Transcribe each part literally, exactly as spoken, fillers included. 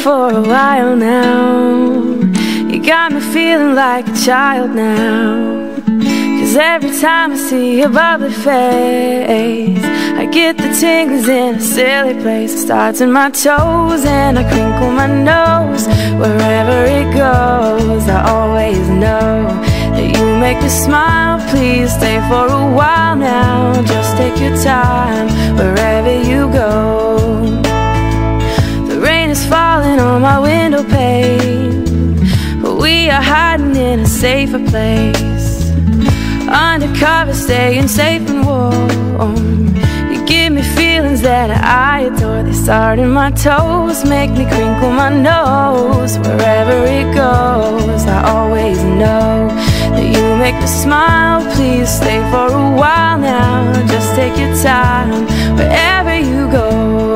for a while now. You got me feeling like a child now. Cause every time I see your bubbly face, I get the tingles in a silly place. It starts in my toes and I crinkle my nose. Wherever it goes, I always know that you make me smile. Please stay for a while now. Just take your time wherever you go. The rain is falling on my window pane, but we are hiding in a safer place. Undercover, staying safe and warm. You give me feelings that I adore. They start in my toes, make me crinkle my nose. Wherever it goes, I always know that you make me smile. Please stay for a while now. Just take your time wherever you go.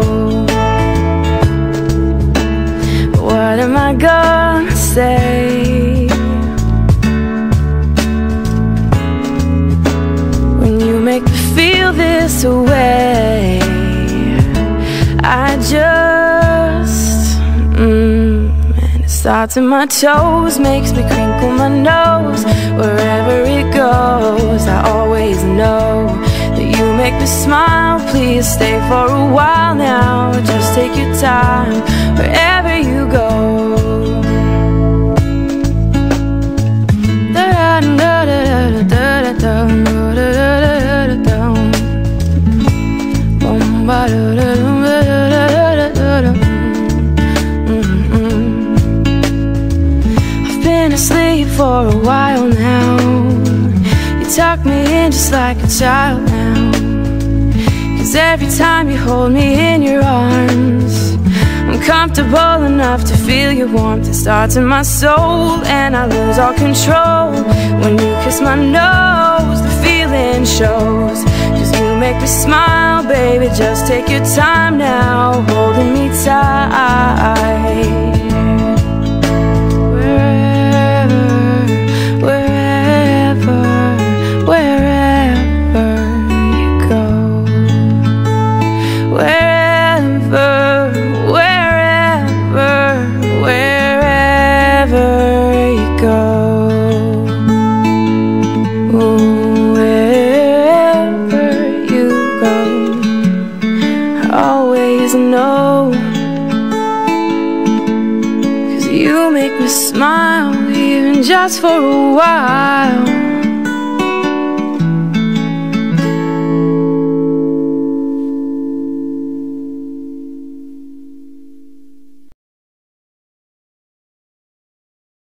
What am I gonna say make me feel this way? I just mm, and it starts in my toes, makes me crinkle my nose. Wherever it goes, I always know that you make me smile. Please stay for a while now. Just take your time wherever you go. I've been asleep for a while now. You tuck me in just like a child now. Cause every time you hold me in your arms, I'm comfortable enough to feel your warmth. It starts in my soul and I lose all control. When you kiss my nose, the feeling shows. Cause you make me smile, baby. Just take your time now, holding me tight. Wherever, wherever, wherever you go. Wherever, wherever, wherever you go. Ooh, wherever you go, I always know. Cause you make me smile, even just for a while.